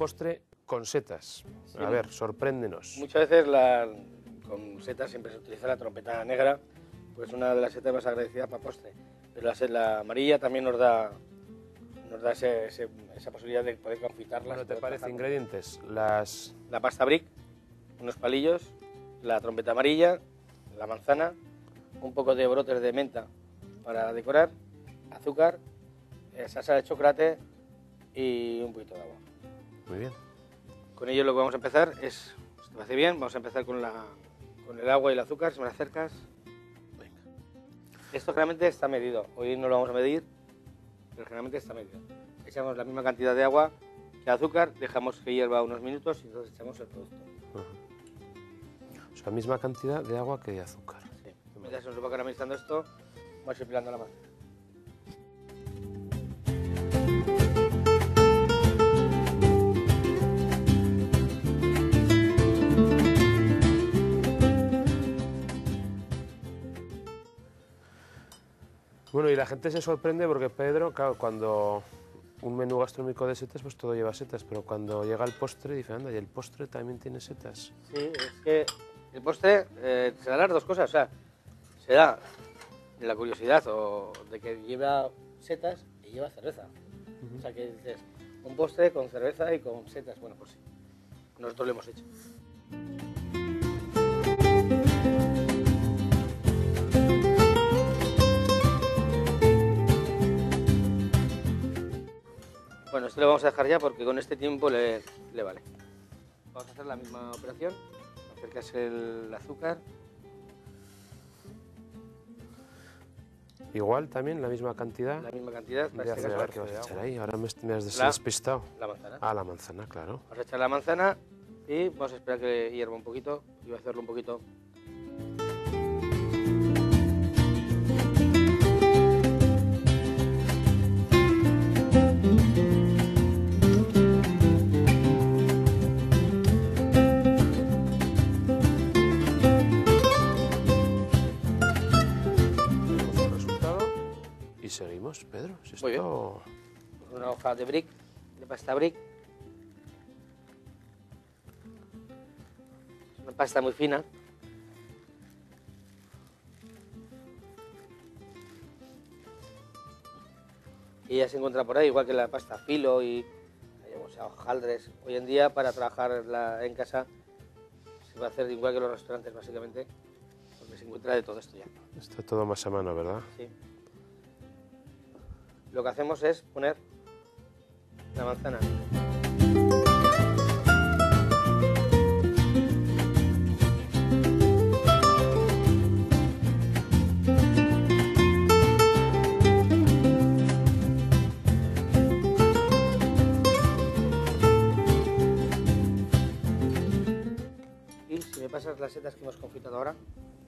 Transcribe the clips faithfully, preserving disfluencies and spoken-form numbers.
postre con setas. Sí. A ver, sorpréndenos. Muchas veces la, con setas siempre se utiliza la trompeta negra, pues una de las setas más agradecidas para postre. Pero la, la amarilla también nos da, nos da ese, ese, esa posibilidad de poder confitarlas. ¿No te poder parece trabajar. ingredientes? Las... La pasta brick, unos palillos, la trompeta amarilla, la manzana, un poco de brotes de menta para decorar, azúcar, eh, salsa de chocolate y un poquito de agua. Muy bien. Con ello lo que vamos a empezar es, si te parece bien, vamos a empezar con, la, con el agua y el azúcar, si me lo acercas. Venga. Esto generalmente está medido, hoy no lo vamos a medir, pero generalmente está medido. Echamos la misma cantidad de agua que azúcar, dejamos que hierva unos minutos y entonces echamos el producto. Uh-huh. O sea, misma cantidad de agua que de azúcar. Sí. Mientras se nos va caramelizando esto, vamos a ir pelando la masa. Bueno, y la gente se sorprende porque Pedro, claro, cuando un menú gastronómico de setas, pues todo lleva setas, pero cuando llega el postre, dice, anda, ¿y el postre también tiene setas? Sí, es que el postre eh, se dan las dos cosas, o sea, se da la curiosidad o de que lleva setas y lleva cerveza. Uh-huh. O sea, que dices, un postre con cerveza y con setas, bueno, pues sí, nosotros lo hemos hecho. Bueno, esto lo vamos a dejar ya porque con este tiempo le, le vale. Vamos a hacer la misma operación. Acercas el azúcar. Igual también, la misma cantidad. La misma cantidad. Voy a hacer, a ver qué vas a echar ahí. Ahora me, me has la, despistado. La manzana. Ah, la manzana, claro. Vamos a echar la manzana y vamos a esperar que hierva un poquito. Y voy a hacerlo un poquito. Y seguimos, Pedro. Si Muy esto... bien. Una hoja de brick, de pasta brick. Es una pasta muy fina. Y ya se encuentra por ahí, igual que la pasta filo y o sea, hojaldres. Hoy en día, para trabajar la, en casa, se va a hacer igual que los restaurantes, básicamente, donde se encuentra de todo esto ya. Está todo más a mano, ¿verdad? Sí. Lo que hacemos es poner la manzana. Y si me pasas las setas que hemos confitado ahora.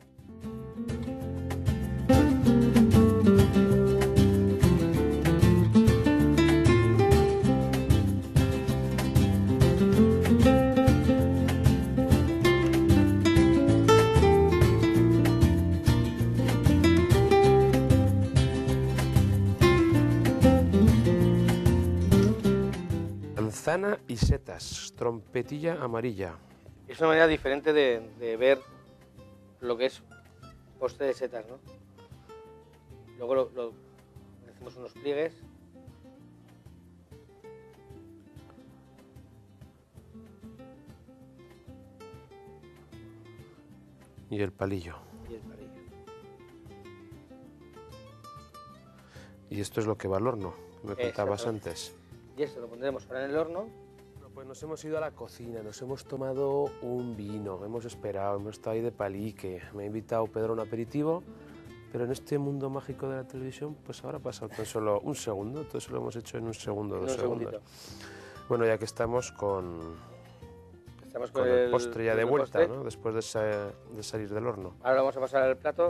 Manzana y setas, trompetilla amarilla. Es una manera diferente de, de ver lo que es postre de setas, ¿no? Luego lo, lo, hacemos unos pliegues. Y el palillo. Y el palillo. Y esto es lo que va al horno, que me contabas antes. Y esto lo pondremos ahora en el horno. Bueno, pues nos hemos ido a la cocina, nos hemos tomado un vino, hemos esperado, hemos estado ahí de palique. Me ha invitado Pedro a un aperitivo, pero en este mundo mágico de la televisión, pues ahora ha pasado tan solo un segundo, todo eso lo hemos hecho en un segundo, dos un segundos. segundito. Bueno, ya que estamos con, estamos con, con el, el postre ya de vuelta, postre. ¿no? Después de, sa de salir del horno. Ahora vamos a pasar al plato.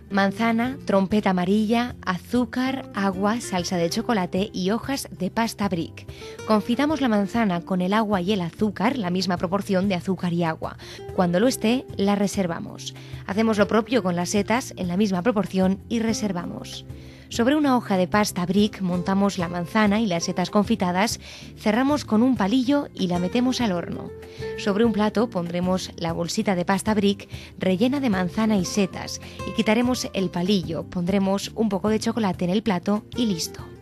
Manzana, trompeta amarilla, azúcar, agua, salsa de chocolate y hojas de pasta brick. Confitamos la manzana con el agua y el azúcar, la misma proporción de azúcar y agua. Cuando lo esté, la reservamos. Hacemos lo propio con las setas en la misma proporción y reservamos. Sobre una hoja de pasta brick montamos la manzana y las setas confitadas, cerramos con un palillo y la metemos al horno. Sobre un plato pondremos la bolsita de pasta brick rellena de manzana y setas y quitaremos el palillo, pondremos un poco de chocolate en el plato y listo.